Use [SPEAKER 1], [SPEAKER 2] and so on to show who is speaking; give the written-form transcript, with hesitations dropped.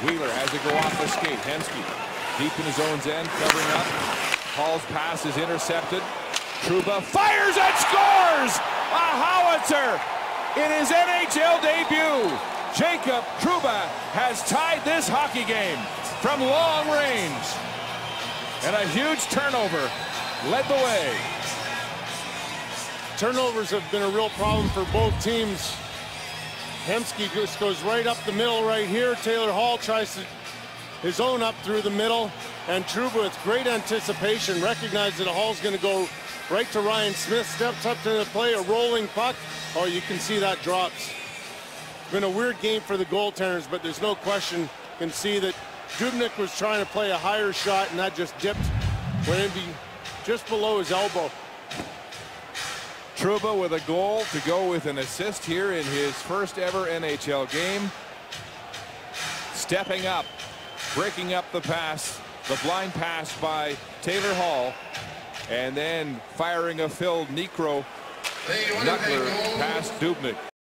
[SPEAKER 1] Wheeler has to go off the skate. Hemsky deep in his own end, covering up. Hall's pass is intercepted. Trouba fires and scores! A howitzer in his NHL debut. Jacob Trouba has tied this hockey game from long range. And a huge turnover led the way.
[SPEAKER 2] Turnovers have been a real problem for both teams. Hemsky just goes right up the middle right here. Taylor Hall tries his own up through the middle. And Trouba, with great anticipation, recognizes that Hall's going to go right to Ryan Smith. Steps up to the play, a rolling puck. Oh, you can see that drops. Been a weird game for the goaltenders, but there's no question. You can see that Dubnyk was trying to play a higher shot, and that just dipped, went in just below his elbow.
[SPEAKER 1] Trouba with a goal to go with an assist here in his first ever NHL game. Stepping up, breaking up the pass, the blind pass by Taylor Hall, and then firing a Phil Niekro Knuckler past Dubnyk.